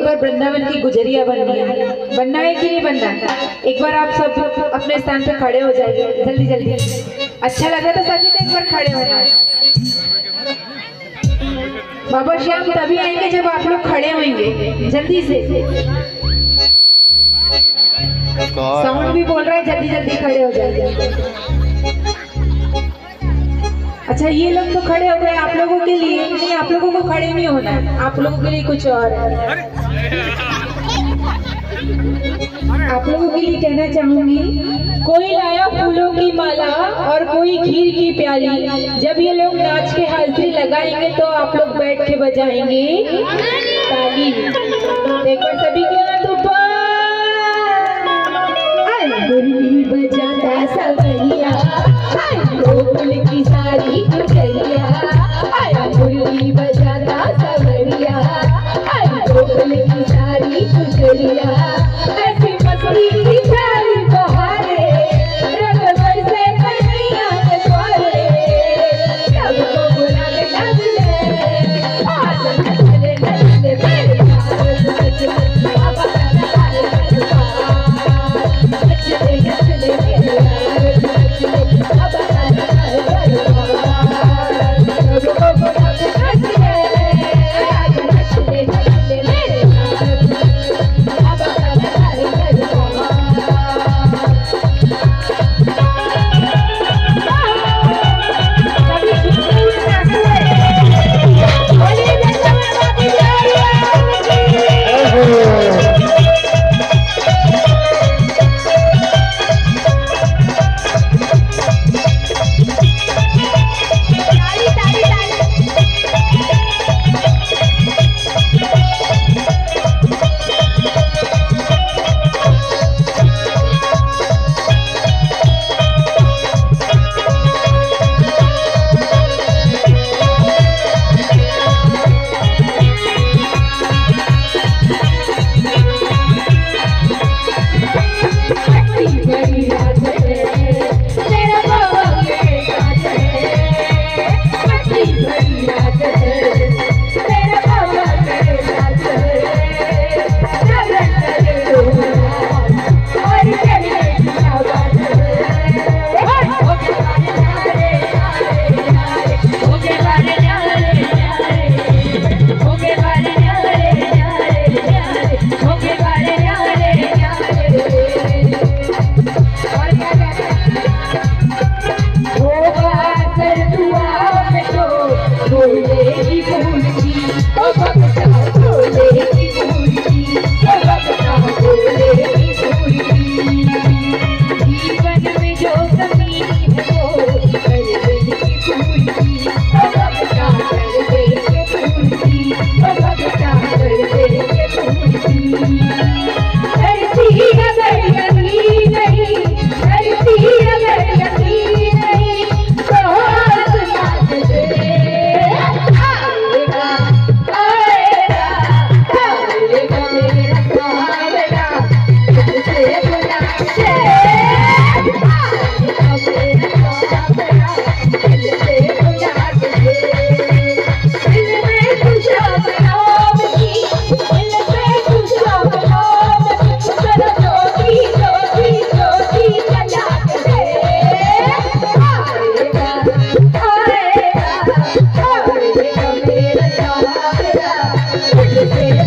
बार वृंदावन की गुजरिया बननी है। बनना है कि नहीं बनना? एक बार आप सब अपने स्थान पे खड़े हो जाइए जल्दी जल्दी। अच्छा लगा तो सभी ने एक बार खड़े होना है। बाबा श्याम तभी आएंगे जब आप लोग खड़े होंगे जल्दी से। साउंड भी बोल रहा है जल्दी जल्दी खड़े हो जाइए। अच्छा ये लोग तो खड़े हो गए, आप लोगों के लिए नहीं, आप लोगों को खड़े नहीं होना है, आप लोगों के लिए कुछ और है। आप लोगों के लिए कहना चाहूंगी, कोई लाया फूलों की माला और कोई खीर की प्याली। जब ये लोग नाच के हाजिरी लगाएंगे तो आप लोग बैठ के बजाएंगे ताली। एक बार सभी के हाथ ऊपर। गुरली बजाता सवरिया, गोकुल की सारी गुजरिया। गुरली बजाता सवरिया, गोकुल की सारी गुजरिया। ऐसी मस्ती की सारी बहारे, रंग बरसे कन्हैया के द्वारे। सबको बुला के नच ले, आज नच ले मेरे यार, नच ले बाबा तारे दरबार। नच ले मेरे यार, नच ले बाबा तारे दरबार। सबको बुला के नच ले, आज नच ले मेरे यार, बाबा तारे दरबार। मेरा